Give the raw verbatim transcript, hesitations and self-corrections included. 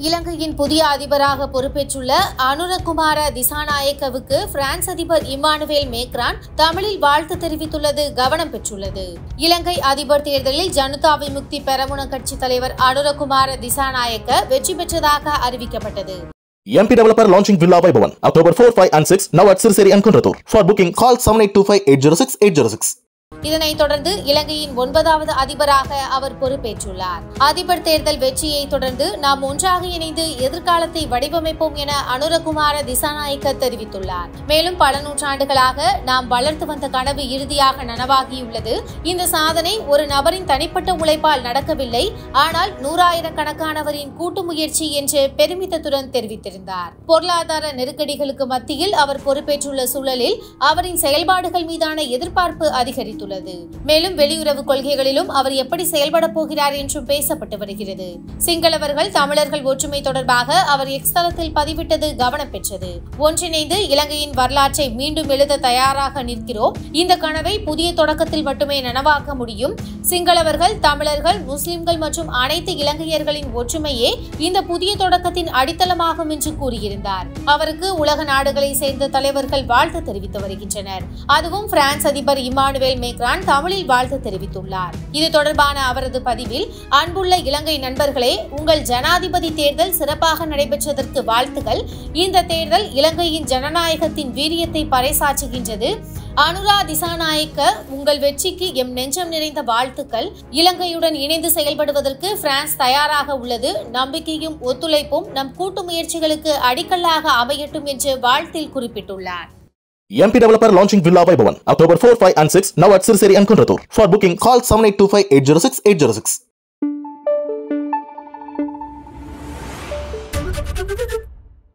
இலங்கையின் புதிய அதிபராக பொறுப்பேற்றுள்ள அனுரகுமார திசாநாயக்கவுக்கு பிரான்ஸ் அதிபர் இம்மானுவேல் மேக்ரான் தமிழில் வாழ்த்து தெரிவித்துள்ளது கவனம் பெற்றுள்ளது. இலங்கை அதிபர் தேர்தலில் ஜனதா விமுக்தி பெரமுன கட்சி தலைவர் அனுரகுமார திசாநாயக்க வெற்றி பெற்றதாக அறிவிக்கப்பட்டது. M P developer launching Villa Vaibhavan October four, five and six now at Sirseri and Kunratur. For booking call seven eight two five eight zero six eight zero six. இதனைத் தொடர்ந்து இலங்கையின் ஒன்பதாவது அதிபராக அவர் பொறுப்பேற்றுள்ளார். அதிபர் தேர்தல் வெற்றியை தொடர்ந்து நாம் ஒன்றாக இணைந்து எதிர்காலத்தை வடிவமைப்போம் என அனுரகுமார திசாநாயக்க தெரிவித்துள்ளார். மேலும் பல நூற்றாண்டுகளாக நாம் வளர்த்து வந்த கனவு இறுதியாக நனவாகியுள்ளது. இந்த சாதனை ஒரு நபரின் தனிப்பட்ட உழைப்பால் நடக்கவில்லை, ஆனால் நூறாயிரக்கணக்கானவரின் கூட்டு முயற்சி என்று பெருமிதத்துடன் தெரிவித்திருந்தார். பொருளாதார நெருக்கடிகளுக்கு மத்தியில் அவர் பொறுப்பேற்றுள்ள சூழலில் அவரின் செயல்பாடுகள் மீதான எதிர்பார்ப்பு அதிகரித்துள்ளது. மேலும் வெளியுறவு கொள்கைகளிலும் அவர் எப்படி செயல்பட போகிறார் என்றும் பேசப்பட்டு வருகிறது. சிங்களவர்கள் தமிழர்கள் ஒற்றுமை தொடர்பாக அவர் எக்ஸ் தளத்தில் பதிவிட்டது கவனம் பெற்றது. ஒன்றிணைந்து இலங்கையின் வரலாற்றை மீண்டும் எழுத தயாராக நிற்கிறோம். இந்த கனவை புதிய தொடக்கத்தில் மட்டுமே நனவாக்க முடியும். சிங்களவர்கள், தமிழர்கள், முஸ்லிம்கள் மற்றும் அனைத்து இலங்கையர்களின் ஒற்றுமையே இந்த புதிய தொடக்கத்தின் அடித்தளமாகும் என்று கூறியிருந்தார். அவருக்கு உலக நாடுகளை சேர்ந்த தலைவர்கள் வாழ்த்து தெரிவித்து வருகின்றனர். அதுவும் பிரான்ஸ் அதிபர் இம்மானுவேல் மேக்ரான் தமிழில் வாழ்த்து தெரிவித்துள்ளார். இது தொடர்பான அவரது பதிவில், அன்புள்ள இலங்கை நண்பர்களே, உங்கள் ஜனாதிபதி தேர்தல் சிறப்பாக நடைபெற்றதற்கு வாழ்த்துகள். இந்த தேர்தல் இலங்கையின் ஜனநாயகத்தின் வீரியத்தை பறைசாற்றுகின்றது. அனுரா திசாநாயக்க, உங்கள் வெற்றிக்கு எம் நெஞ்சம் நிறைந்த வாழ்த்துக்கள். இலங்கையுடன் இணைந்து செயல்படுவதற்கு பிரான்ஸ் தயாராக உள்ளது. நம்பிக்கையும் ஒத்துழைப்பும் நம் கூட்டு முயற்சிகளுக்கு அடிக்கல்லாக அமையட்டும் என்று வாழ்த்தில் குறிப்பிட்டுள்ளார். M P developer launching Villa Vaibhavan October four, five and six now at Sirseri and Kunratur. For booking call seven eight two five eight zero six eight zero six.